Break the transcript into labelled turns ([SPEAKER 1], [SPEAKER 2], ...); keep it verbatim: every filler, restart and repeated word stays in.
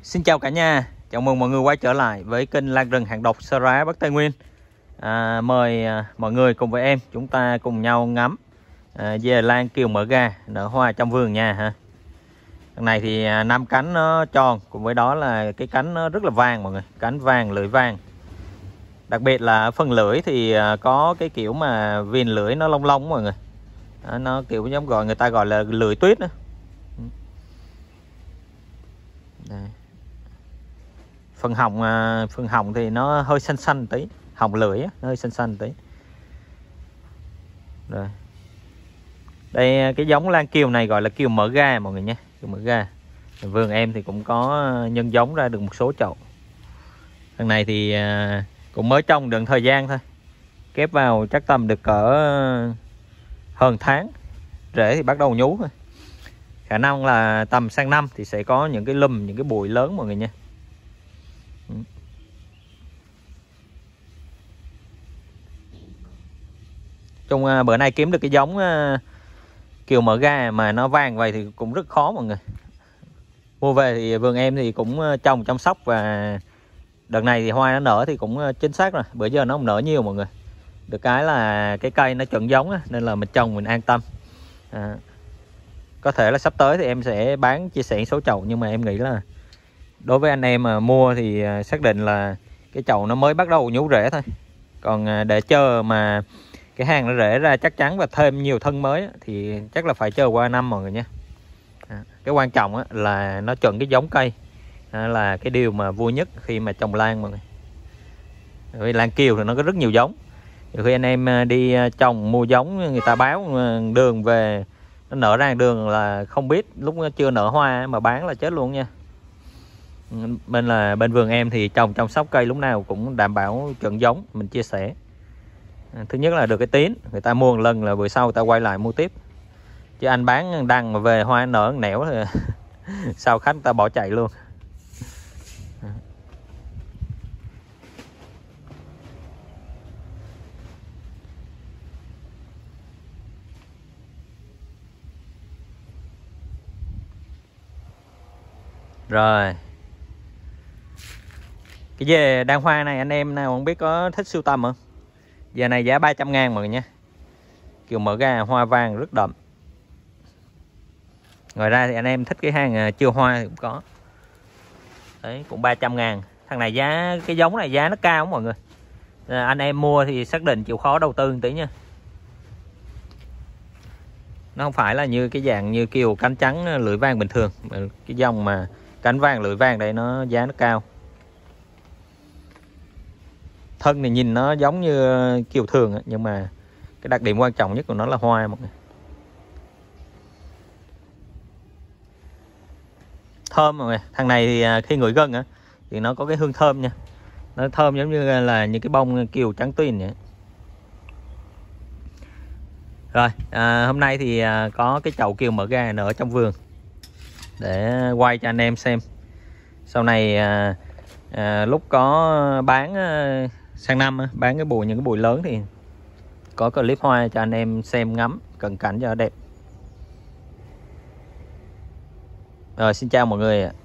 [SPEAKER 1] Xin chào cả nhà, chào mừng mọi người quay trở lại với kênh Lan Rừng Hàng Độc Sơ Rá Bắc Tây Nguyên. à, Mời à, mọi người cùng với em chúng ta cùng nhau ngắm à, về lan kiều mỡ ga nở hoa trong vườn nha ha. Đằng này thì à, năm cánh nó tròn, cùng với đó là cái cánh nó rất là vàng mọi người, cánh vàng lưỡi vàng. Đặc biệt là phần lưỡi thì à, có cái kiểu mà viền lưỡi nó long lông mọi người, à, nó kiểu giống gọi người ta gọi là lưỡi tuyết đó. Đây. Phần hồng phần hồng thì nó hơi xanh xanh tí, hồng lưỡi á, nó hơi xanh xanh tí. Rồi đây, cái giống lan kiều này gọi là kiều mỡ ga mọi người nhé, kiều mỡ ga. Vườn em thì cũng có nhân giống ra được một số chậu. Thằng này thì cũng mới trồng được thời gian thôi, kép vào chắc tầm được cỡ hơn tháng, rễ thì bắt đầu nhú thôi. Khả năng là tầm sang năm thì sẽ có những cái lùm, những cái bụi lớn mọi người nha. Trong uh, bữa nay kiếm được cái giống uh, kiều mỡ ga mà nó vàng vậy thì cũng rất khó mọi người. Mua về thì vườn em thì cũng uh, trồng chăm sóc, và đợt này thì hoa nó nở thì cũng uh, chính xác rồi. Bữa giờ nó không nở nhiều mọi người. Được cái là cái cây nó chuẩn giống á, nên là mình trồng mình an tâm. À, có thể là sắp tới thì em sẽ bán chia sẻ số chậu, nhưng mà em nghĩ là đối với anh em mà mua thì uh, xác định là cái chậu nó mới bắt đầu nhú rễ thôi. Còn uh, để chờ mà cái hàng nó rễ ra chắc chắn và thêm nhiều thân mới thì chắc là phải chờ qua năm mọi người nha. À, cái quan trọng là nó chọn cái giống cây là cái điều mà vui nhất khi mà trồng lan mọi người. Vì lan kiều thì nó có rất nhiều giống. Khi anh em đi trồng mua giống, người ta báo đường về nó nở ra đường là không biết, lúc nó chưa nở hoa mà bán là chết luôn nha. Bên là bên vườn em thì trồng chăm sóc cây lúc nào cũng đảm bảo chuẩn giống, mình chia sẻ. Thứ nhất là được cái tín, người ta mua một lần là bữa sau người ta quay lại mua tiếp. Chứ anh bán đăng mà về hoa nở nẻo thì sau khách người ta bỏ chạy luôn. Rồi cái về đăng hoa này anh em nào không biết có thích sưu tầm không? Giờ này giá ba trăm ngàn mọi người nha. Kiều mỡ ga hoa vàng rất đậm. Ngoài ra thì anh em thích cái hàng chưa hoa thì cũng có. Đấy, cũng ba trăm ngàn. Thằng này giá, cái giống này giá nó cao mọi người. À, anh em mua thì xác định chịu khó đầu tư một tí nha. Nó không phải là như cái dạng như kiều cánh trắng lưỡi vàng bình thường. Cái dòng mà cánh vàng lưỡi vàng đây nó giá nó cao. Thân thì nhìn nó giống như kiều thường, nhưng mà cái đặc điểm quan trọng nhất của nó là hoa mọi người. Thơm mọi người. Thằng này thì khi ngửi gân á thì nó có cái hương thơm nha. Nó thơm giống như là những cái bông kiều trắng tuyền vậy. Rồi à, hôm nay thì à, có cái chậu kiều mỡ ga nở trong vườn để quay cho anh em xem. Sau này à, à, lúc có bán à, sang năm bán cái bụi, những cái bụi lớn thì có clip hoa cho anh em xem ngắm cận cảnh cho đẹp. Rồi xin chào mọi người ạ.